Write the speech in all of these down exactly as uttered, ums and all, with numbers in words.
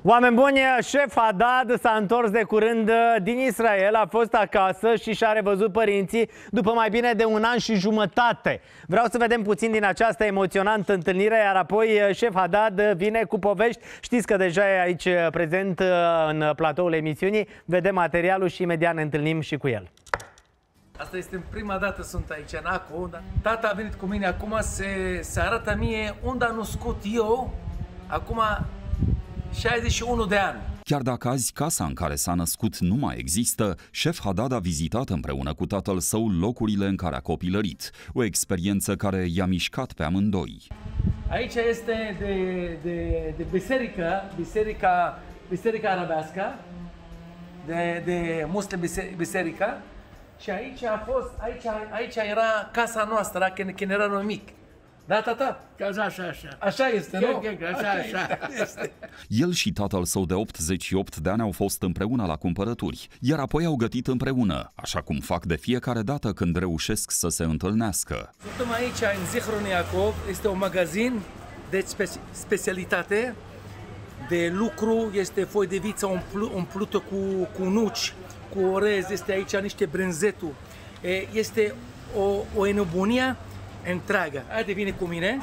Oameni buni, șef Haddad s-a întors de curând din Israel, a fost acasă și și-a revăzut părinții după mai bine de un an și jumătate. Vreau să vedem puțin din această emoționantă întâlnire, iar apoi șef Haddad vine cu povești. Știți că deja e aici prezent în platoul emisiunii, vedem materialul și imediat ne întâlnim și cu el. Asta este prima dată sunt aici în Acu. Tata a venit cu mine acum să se arată mie unde am născut eu, acum șaizeci și unu de ani. Chiar dacă azi casa în care s-a născut nu mai există, șef Haddad a vizitat împreună cu tatăl său locurile în care a copilărit, o experiență care i-a mișcat pe amândoi. Aici este de, de, de biserică, biserica, biserica arabească, de, de muslim biserica, și aici a fost, aici, aici era casa noastră, când, când era noi mic. Da, tata? Așa, așa, așa. Așa este, nu? Așa, așa. Este. El și tatăl său de optzeci și opt de ani au fost împreună la cumpărături, iar apoi au gătit împreună, așa cum fac de fiecare dată când reușesc să se întâlnească. Suntem aici, în Zichron Iacov, este un magazin de spe specialitate, de lucru, este foi de viță umplu umplută cu, cu nuci, cu orez, este aici niște brânzetul. Este o, o nebunie întreagă. Haide, vine cu mine.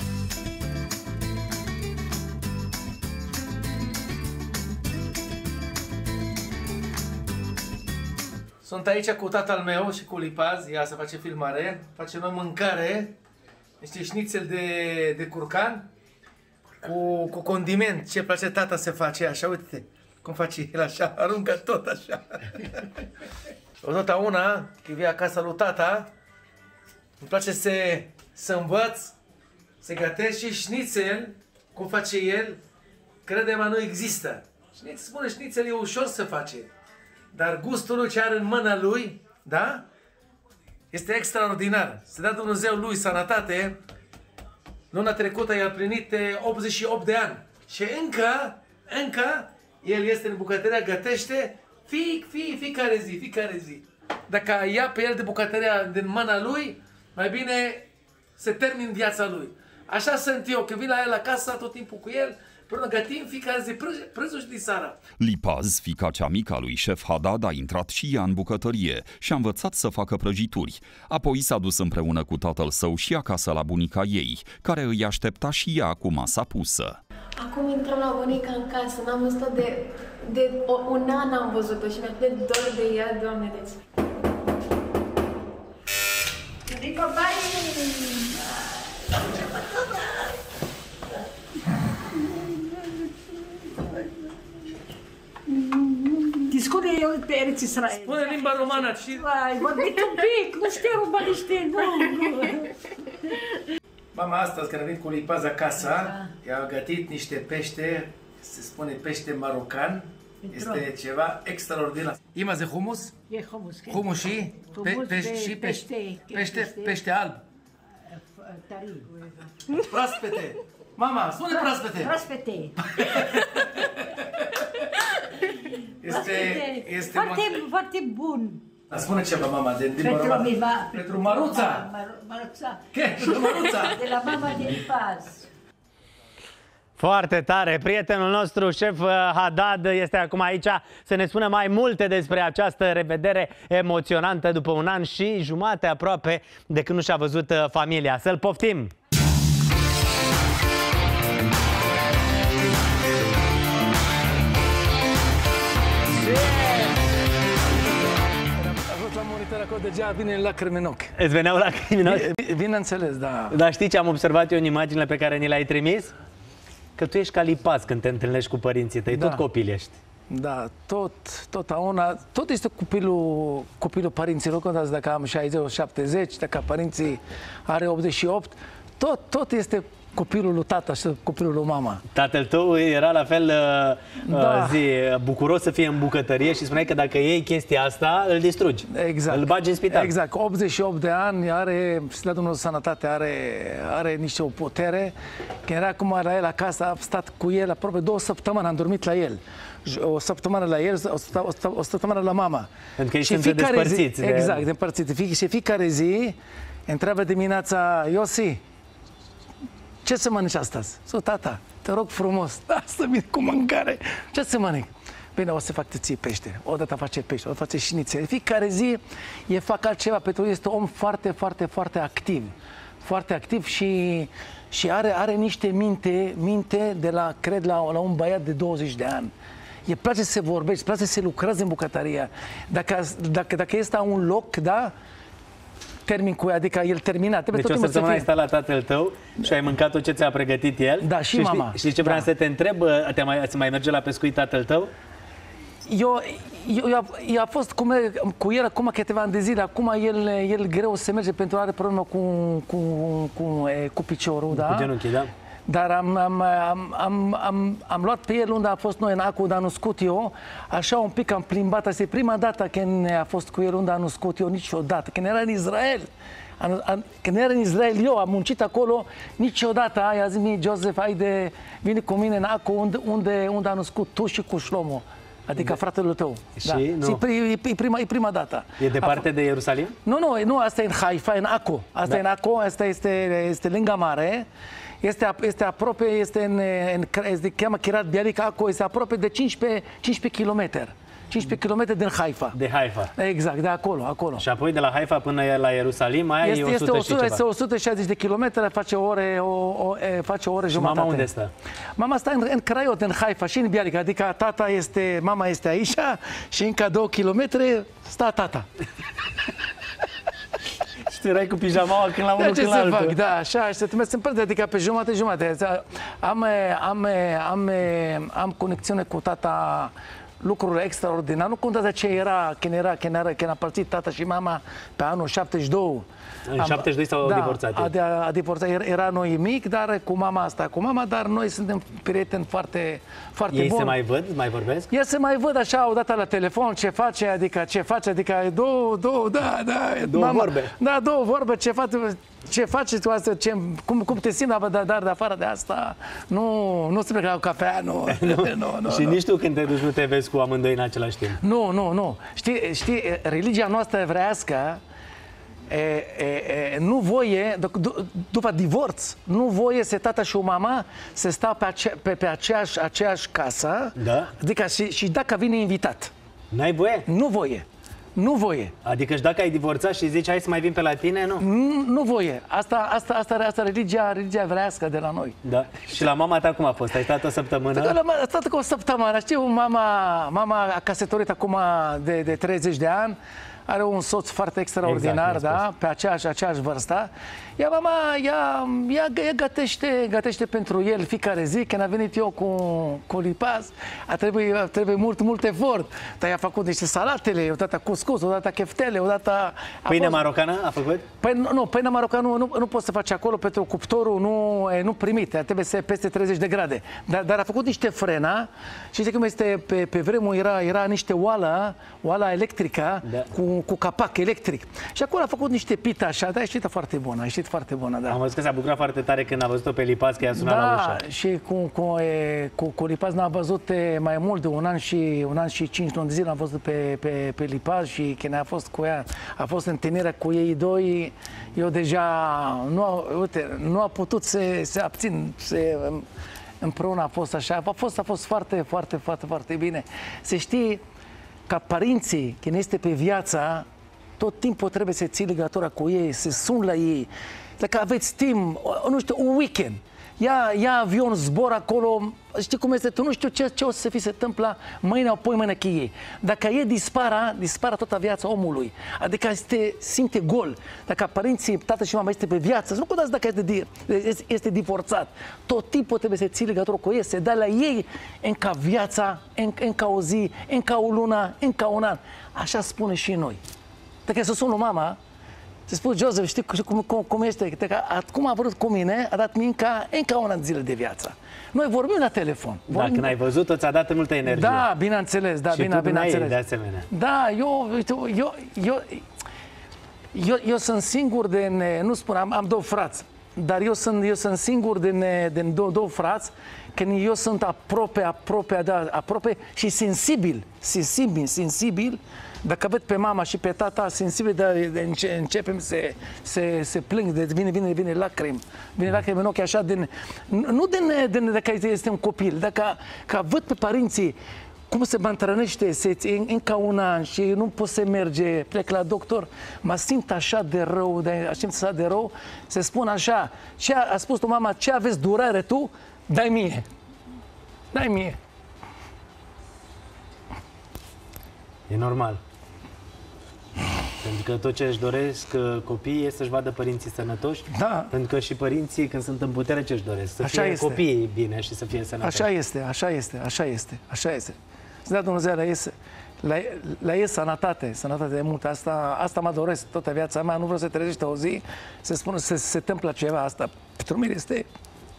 Sunt aici cu tatăl meu și cu Lipaz, ea să face filmare, face noi mâncare, niște șnițel de, de curcan cu, cu condiment. Ce place tata să face așa, uite cum face el așa, aruncă tot așa. Totdeauna, când vii acasă lui tata, îmi place să, să învăț, să gătesc și șnițel, cum face el, crede-mă, nu există. Șnițel, spune, șnițel e ușor să face, dar gustul lui ce are în mâna lui, da? Este extraordinar. Să dea Dumnezeu lui sănătate. Luna trecută i-a plinit optzeci și opt de ani și încă, încă, el este în bucătăria, gătește fic, fic, fiecare zi, fiecare zi. Dacă ia pe el de bucătăria din mâna lui, mai bine se termin viața lui. Așa sunt eu, că vin la el acasă tot timpul cu el, până gătim fiecare zi, prânzul și din seara. Lipaz, fiica cea mică a lui șef Haddad, a intrat și ea în bucătărie și a învățat să facă prăjituri. Apoi s-a dus împreună cu tatăl său și acasă la bunica ei, care îi aștepta și ea cu masa pusă. Acum intrăm la bunica în casă, n-am văzut-o de, de o, un an am văzut-o și mi-a de dor de ea, Doamne, deci. Rico, bai! Discute eu pe Eretz Israel. Spune limba romană și... Vai, vorbiți un pic, nu știu romaniște, nu, nu. Mama astăzi, când a venit cu Lipaz acasă, i-a gătit niște pește, se spune pește marocan. Este ceva extraordinar. Ima de humus? E humus. Humus și? Pește și pește. Pește, pește alb. Tari. Proaspete. Mama, spune proaspete. Proaspete. Este, este foarte, foarte bun. Spune ceva, mama, de limba Pentru romană. miva. Pentru Maruța. Maruța. Ce? Pentru Maruța. De la mama de Lipaz. Foarte tare! Prietenul nostru, șef Haddad, este acum aici să ne spună mai multe despre această revedere emoționantă după un an și jumate aproape de când nu și-a văzut familia. Să-l poftim! Acolo deja vine lacrimi în ochi. Îți veneau lacrimi în ochi? Bineînțeles, da. Dar știi ce am observat eu în imaginile pe care ni le-ai trimis? Că tu ești ca Lipaz când te întâlnești cu părinții tăi, da. Tot copil ești. Da, tot, totdeauna, tot este copilul, copilul părinților, contați dacă am șaizeci șaptezeci, dacă părinții are optzeci și opt, tot, tot este copilul lui tata și copilul lui mama. Tatăl tău era la fel da. zi, bucuros să fie în bucătărie și spuneai că dacă iei chestia asta, îl distrugi. Exact. Îl bagi în spital. Exact. optzeci și opt de ani, are, și la Dumnezeu sănătate, are, are niște o putere. Când era acum la el acasă, a stat cu el aproape două săptămâni, am dormit la el. O săptămână la el, o săptămână la mama. Pentru că ei sunt despărțiți. Zi, exact, despărțiți. Și fiecare zi întreabă dimineața, Iosi, ce să mănânci astăzi? Zic, tata, te rog frumos, da, să vin cu mâncare. Ce să mănânc? Bine, o să fac ție pește. Odată face pește, odată face șnițe. Fiecare zi e fac altceva. Pentru că este un om foarte, foarte, foarte activ. Foarte activ și, și are, are niște minte, minte de la, cred, la, la un băiat de douăzeci de ani. E place să se vorbești, place să se lucreze în bucătărie. Dacă, dacă, dacă este un loc, da, termin cu adică el terminat. Trebuie deci tot o săptămână ai să fie... stat la tatăl tău și ai mâncat tot ce ți-a pregătit el? Da, și, și mama. Știi, știi ce vreau da. să te întreb? Te mai, să mai merge la pescuit tatăl tău? Eu, eu, eu, eu a fost cu, cu el acum câteva ani de zile, acum el, el greu se merge pentru că are problemă cu, cu, cu, cu piciorul, da? Cu genunchii, da? Dar am, am, am, am, am, am luat pe el unde a fost noi în Acu, unde am născut eu, așa un pic am plimbat, asta e prima dată când a fost cu el unde am născut eu, niciodată, când era în Israel. Am, am, când era în Israel, eu am muncit acolo, niciodată aia zi mie, Joseph, haide, vine cu mine în Acu, unde, unde, unde am născut tu și cu Shlomo. Adică de... fratele tău. Și da. nu. E, e, prima, e prima dată. E departe de Ierusalim? Nu, nu, nu, asta e în Haifa, în Aco. Asta da. e în Aco, asta este, este lângă mare. Este, este aproape, este în, în se cheamă Kiryat Bialik, Aco, este aproape de cincisprezece kilometri. cincisprezece kilometri din Haifa. De Haifa. Exact, de acolo, acolo. Și apoi de la Haifa până la Ierusalim, aia este, e o sută este și ceva. Este o sută șaizeci de kilometri, face o ore, o, o, face o ore și jumătate. mama unde stă? Mama stă în, în Craiot, în Haifa și în Bialik, adică tata este, mama este aici și încă două kilometri sta tata. Și erai cu pijamaua când la unul, da, când la altul. Fac, da, așa, și se se împărte, adică pe jumătate, jumătate. Am, am, am, am conexiune cu tata, lucruri extraordinare. Nu contează ce era, când era, când era, când a părțit tata și mama pe anul șaptezeci și doi. În șaptezeci și doi s-au da, divorțat. A, a, a divorțat. Era noi mic, dar cu mama asta, cu mama, dar noi suntem prieteni foarte, foarte buni. Ei se mai văd, mai vorbesc? Ei se mai văd așa odată la telefon, ce face, adică ce face, adică două, două, da, da. Două mama, vorbe. Da, două vorbe, ce face, ce faci tu asta, ce, cum, cum te simți, dar, dar de afară de asta, nu, nu se plecă la cafea, nu. nu. nu, nu și nu. nici tu când te duci nu te vezi cu amândoi în același timp. Nu, nu, nu. Știi, știi religia noastră evreiască, E, e, e, nu voie, după divorț, nu voie să tata și o mama să stau pe, ace, pe, pe aceeași, aceeași casă, da? Adică și, și dacă vine invitat. N-ai voie? Nu voie. Nu voie. Adică și dacă ai divorțat și zici hai să mai vin pe la tine, nu? Nu, nu voie. Asta, asta, asta, asta religia, religia evreiască de la noi. Da. Și la mama ta cum a fost? Ai stat o săptămână? A stat cu o săptămână. Știu, mama, mama a căsătorit acum de, de treizeci de ani. Are un soț foarte extraordinar, exact, da, pe aceeași, aceeași vârstă. Ea, mama, ea, ea, ea gătește, gătește pentru el fiecare zi. Când a venit eu cu, cu lipaz, a trebuit, a trebuit mult, mult efort. Dar i-a făcut niște salatele, odată cuscus, odată cheftele, odată... Pâine fost... marocană a făcut? Păi, nu, nu, pâine marocană nu, nu, nu poți să faci acolo, pentru că cuptorul nu, nu primite, trebuie să peste treizeci de grade. Dar, dar a făcut niște frena și știi cum este, pe, pe vremuri era, era niște oală, oala electrică, da. cu, cu capac electric. Și acolo a făcut niște pita așa, dar a ieșit foarte bună, a ieșit foarte bună, da. Am văzut că s-a bucurat foarte tare când a văzut-o pe Lipaz, că i-a sunat da, la ușă. Și cu, cu, cu, cu Lipaz n-a văzut mai mult de un an și un an și cinci luni de zile, am văzut pe, pe, pe Lipaz și când a fost cu ea, a fost întâlnirea cu ei doi, eu deja nu, uite, nu a putut să se abțin, se, împreună a fost așa, a fost, a fost foarte, foarte, foarte, foarte bine. Se știe ca părinții, când este pe viața, tot timpul trebuie să ții legătura cu ei, să sun la ei. Dacă aveți timp, nu știu, un weekend, ia, ia avion, zbor acolo, știi cum este, tu nu știu ce, ce o să fi se întâmplă mâine, apoi mâine cu ei. Dacă ei dispara, dispara toată viața omului. Adică este, simte gol. Dacă părinții, tată și mama este pe viață, nu contează dacă este, este, este divorțat. Tot timpul trebuie să ții legătură cu ei, să dai la ei încă viața, încă o zi, încă o lună, încă un an. Așa spune și noi. Dacă să sună mama, se spune, Joseph, știi cum, cum, cum este? Cum a vrut cu mine, a dat mie încă, încă un an zile de viață. Noi vorbim la telefon. Da, când ai văzut-o, ți-a dat multă energie. Da, bineînțeles, da, și bine, tu bineînțeles. de asemenea. Da, eu, eu, eu, eu, eu, eu sunt singur de, nu spun, am, am două frați. dar eu sunt, eu sunt singur din, din două, două frați, că eu sunt aproape, aproape, da, aproape și sensibil, sensibil, sensibil. Dacă văd pe mama și pe tata, sensibil, de, de înce, începem să se, se plâng, de, vine, vine, vine lacrimi, vine lacrimi în ochi așa, din, nu din, din dacă este un copil, dacă că văd pe părinții cum se mă întrănește, se încă un an și nu pot să merge, plec la doctor, mă simt așa de rău, de, simt așa de rău, se spun așa, ce a, a spus tu mama, ce aveți durere tu, dai mie, dai mie. E normal. Pentru că tot ce își doresc copiii e să-și vadă părinții sănătoși. Da. Pentru că și părinții, când sunt în putere, ce își doresc? Să așa fie este. copiii bine și să fie sănătoși. Așa este, așa este, așa este, așa este. Să dea Dumnezeu la ei, la, la ei sănătate, sănătate de mult. Asta, asta mă doresc toată viața mea. Nu vreau să trezește o zi, să spună, să se întâmplă ceva. Asta pentru mine este...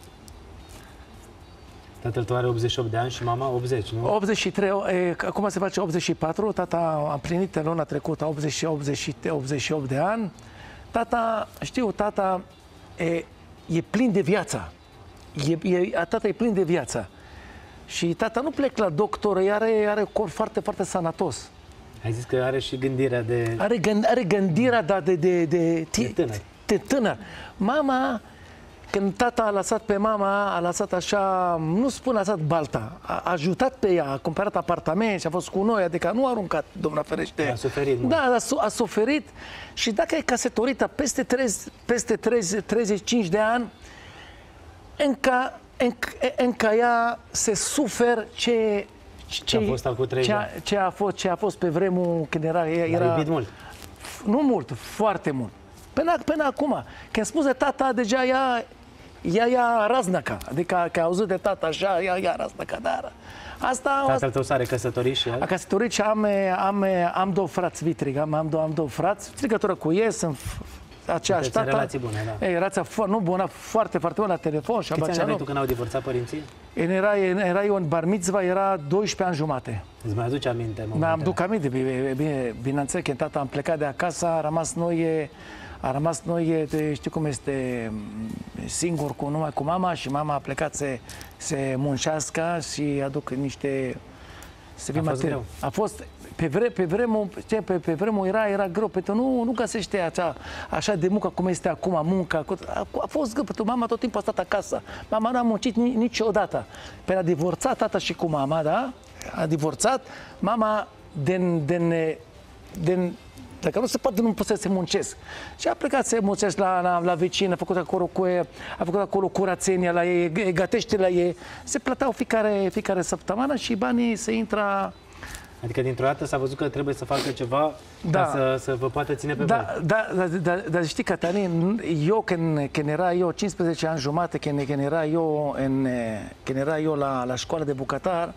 Tatăl tău are optzeci și opt de ani și mama optzeci, nu? optzeci și trei, e, acum se face optzeci și patru, tata a împlinit în luna trecută optzeci, optzeci, optzeci și opt de ani. Tata, știu, tata e, e plin de viață. E, e, tata e plin de viață. Și tata nu plec la doctor, are, are corp foarte, foarte sănătos. Ai zis că are și gândirea de... Are, gând, are gândirea da, de, de, de, de tânăr. De tânăr. Mama... Când tata a lăsat pe mama, a lăsat așa, nu spun a lăsat balta, a ajutat pe ea, a cumpărat apartament și a fost cu noi, adică nu a aruncat, Doamne ferește. A suferit mult. Da, a, a suferit și dacă e căsătorită peste, treizeci, peste treizeci, treizeci și cinci de ani, încă, încă, încă ea se sufer ce... Ce, ce a fost acum treizeci de ani. Ce a fost, ce a fost pe vremul când era... era a iubit mult. Nu mult, foarte mult. Până, până acum, când spune tata, deja ea, ea ia raznaca. Adică că a auzit de tata așa, ea ia raznaca, dar asta... Tatăl tău s-a recăsătorit și el? A căsătorit și am, am, am două frați vitrig, am, am, două, am două frați, legătură cu ei, sunt aceeași tata. Relații bune, da. E, relația nu bună, foarte, foarte bună la telefon. Și câți ani aveai tu când au divorțat părinții? Era, era eu în bar mitzvah, era doisprezece ani jumate. Îți mai aduce aminte? Mi-am duc aminte, bine, bine, bineînțeles, când tata am plecat de acasă, a rămas noi... A rămas noi, știu cum este, singur cu numai cu mama și mama a plecat să se muncească și aduc niște... Să a fost greu. A fost, pe, vre, pe, vremul, pe, pe vremul era, era greu, pentru că nu, nu găsește acea, așa de muncă cum este acum, munca. A, a fost greu, pentru că mama tot timpul a stat acasă. Mama nu a muncit niciodată. Pe a divorțat tata și cu mama, da? A divorțat. Mama din... din, din Dacă nu se poate, nu pot să se muncesc. Și a plecat să muncesc la, la, la vecină, a făcut acolo, cu, a făcut acolo curățenia la ei, gătește la ei. Se plăteau fiecare, fiecare săptămână și banii se intra... Adică dintr-o dată s-a văzut că trebuie să facă ceva da. ca să, să vă poată ține pe da, bani. da, da, da, dar știi, Cătălin, eu când, când era eu cincisprezece ani jumate, când, când era eu, în, când era eu la, la școală de bucătar,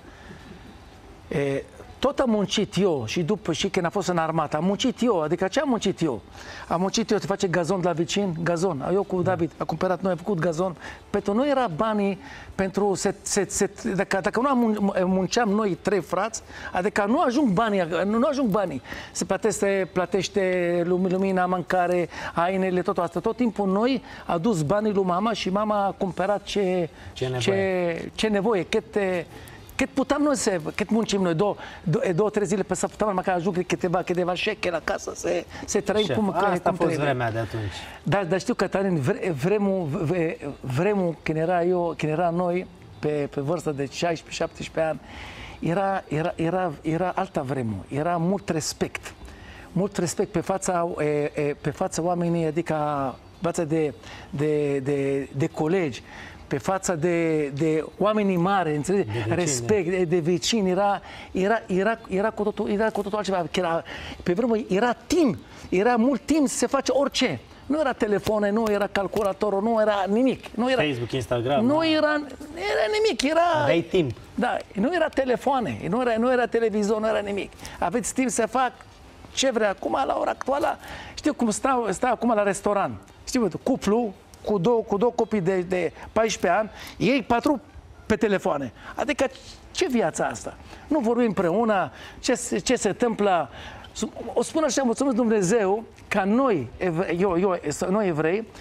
e, tot am muncit eu și după și când a fost în armată, am muncit eu, adică ce am muncit eu? Am muncit eu să face gazon la vecin, gazon. Eu cu David a cumpărat noi, a făcut gazon. Pentru noi era banii pentru se, se, se, dacă, dacă nu am, munceam noi trei frați, adică nu ajung banii, nu, nu ajung banii. Se plătește, plătește lumina, mâncare, hainele, tot asta. Tot timpul noi a dus banii lui mama și mama a cumpărat ce ce nevoie, ce, ce nevoie câte cât puteam noi să, cât muncim noi, două, două, două trei zile pe săptămână, măcar ajung câteva, câteva șeche la casă, să, să trăim cum, cum asta a fost trebuie. vremea de atunci. Dar, dar știu, Cătălin, vre, vremul, vre, vremul când era eu, când era noi, pe, pe vârstă de șaisprezece șaptesprezece ani, era, era, era, era alta vremul, era mult respect. Mult respect pe fața, pe fața oamenii, adică față de, de, de, de colegi, pe fața de, de oamenii mari, înțelegi? De vecini, respect, de, de vecini, era, era, era, era, cu totul, era cu totul altceva. Era, pe vremuri era timp, era mult timp să se face orice. Nu era telefoane, nu era calculatorul, nu era nimic. Nu era, Facebook, Instagram. Nu era, era nimic, era... Aveai timp. Da, nu era telefoane, nu era, nu era televizor, nu era nimic. Aveți timp să fac ce vrea. Acum, la ora actuală, știu cum stau, stau acum la restaurant. Știu, cuplu, cu două, cu două copii de, de paisprezece ani, ei patru pe telefoane. Adică ce viața asta? Nu vorbim împreună, ce, ce se întâmplă. O spun așa, mulțumesc Dumnezeu, ca noi, eu, eu, noi evrei,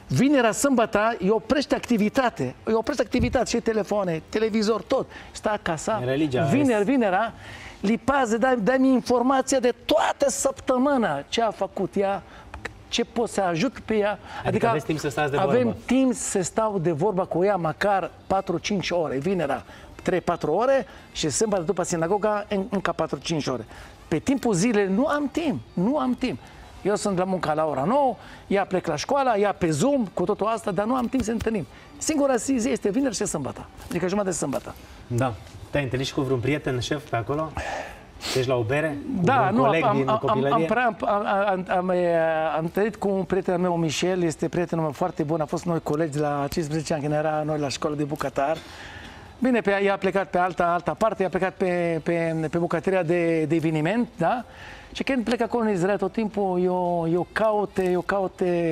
Vinerea, sâmbătă, îi oprește activitate. Îi oprește activitate și telefoane, televizor, tot. Stă acasă. Vineri, vinerea, Lipaze, dai-mi informația de toată săptămâna. Ce a făcut ea, ce pot să ajut pe ea. Adică, adică aveți timp să stați de vorbă. Avem timp să stau de vorbă cu ea măcar patru cinci ore. Vinerea trei patru ore și sâmbătă după sinagoga încă patru cinci ore. Pe timpul zilei nu am timp, nu am timp. Eu sunt la muncă la ora nouă, ea plec la școală, ea pe Zoom, cu totul asta, dar nu am timp să ne întâlnim. Singura zi este vineri și sâmbătă, adică jumătate de sâmbătă. Da. Te-ai întâlnit și cu vreun prieten, șef, pe acolo? Ești la o bere? Cu da, nu, coleg am, din am, copilărie? am, am, am, am, am, am întâlnit cu un prieten meu, Michel, este prietenul meu foarte bun, a fost noi colegi la cincisprezece ani, când era noi la școală de bucătar. Bine, pe, ea a plecat pe alta, alta parte, a plecat pe, pe, pe bucătăria de, de eveniment, da? Și când plec acolo în Israel tot timpul, eu, eu caut, eu caut e,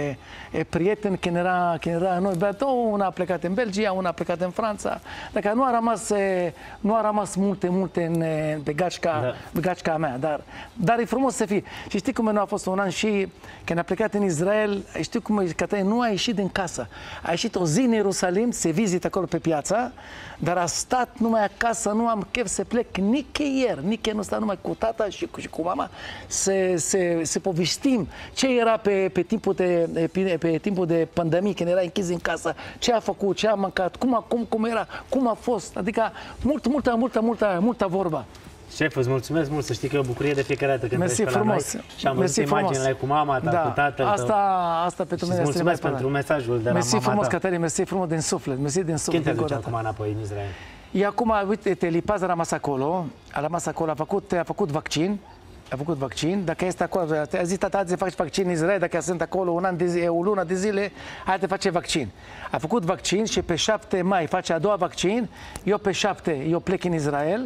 e, prieteni când era, când era noi, beat, una a plecat în Belgia, una a plecat în Franța, dacă nu a rămas, nu a rămas multe, multe în, pe gașca, da. Pe gașca mea, dar, dar e frumos să fie. Și știi cum nu a fost un an și când a plecat în Israel, știi cum e, că nu a ieșit din casă, a ieșit o zi în Ierusalim, se vizită acolo pe piața, dar a stat numai acasă, nu am chef să plec nicăieri, nicăieri, nu sta numai cu tata și cu, și cu mama, să, să, să povestim ce era pe, pe, timpul de, pe, pe timpul de pandemie, când era închis în casă, ce a făcut, ce a mâncat, cum, cum, cum era, cum a fost, adică mult, multă, multă, multă, multă vorba. Șef, îți mulțumesc mult, să știi că e o bucurie de fiecare dată când Mersi treci pe frumos. la noi și am văzut imaginile cu mama ta, da. cu tatăl asta, tău. Asta pentru mine este mulțumesc pentru mesajul de la mersi mama frumos, ta. Cătălin, mersi frumos din suflet, mersi din suflet. Când te duci acum înapoi în Israel? E acum, uite, Lipaz a rămas acolo, a rămas acolo, a făcut, a făcut vaccin, a făcut vaccin, dacă este acolo, a zis tata, să faci vaccin în Israel, dacă sunt acolo un an de zi, o lună de zile, hai te face vaccin. A făcut vaccin și pe șapte mai face a doua vaccin, eu pe șapte, eu plec în Israel,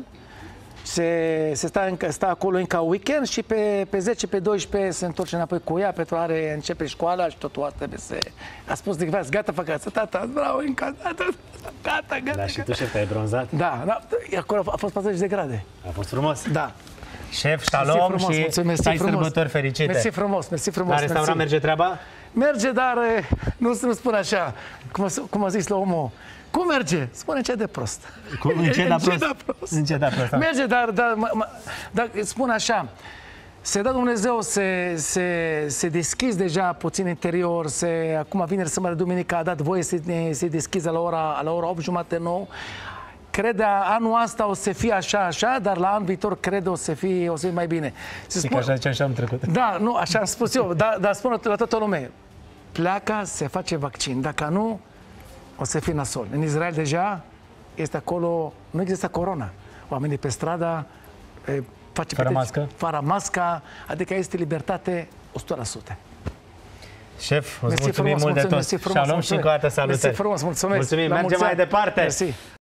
se, se sta, încă, sta acolo încă weekend și pe, pe zece, pe doisprezece se întorce înapoi cu ea, pentru are începe școala și totul asta trebuie să... A spus de gata, gata, făcați, tata, vreau încă, gata, gata, gata. Da, și tu, șef, ai bronzat? Da, da, acolo a fost patruzeci de grade. A fost frumos? Da. Șef, shalom și mulțumesc, ai sărbători fericite. Mersi frumos, mersi frumos. La restaurant merge treaba? Merge, dar nu, nu spun așa, cum, cum a zis la omul. Cum merge? Spune ce de prost. Cum, încet, dar prost. prost. Încet, dar prost. Merge, dar, dar, dar spun așa, se dă Dumnezeu, se, se, se deschizi deja puțin interior, se, acum vineri, sâmbătă, duminică a dat voie să se deschiză la ora, la ora opt jumate, nouă. Crede anul ăsta o să fie așa, așa, dar la anul viitor cred o să fie, o să fie mai bine. Se spun... Așa ziceam și am trecut. Da, nu, așa am spus eu, dar, dar spun la toată lumea. Pleacă, se face vaccin. Dacă nu, o să fie nasol. În Israel deja este acolo, nu există corona. Oamenii pe stradă e, face fără mască? Fără mască, adică este libertate o sută la sută. Șef, îți mulțumim mult de tot. Shalom și încă o dată salutări. Mersi frumos, mulțumesc. Mulțumim, mergem mai departe. Mersi.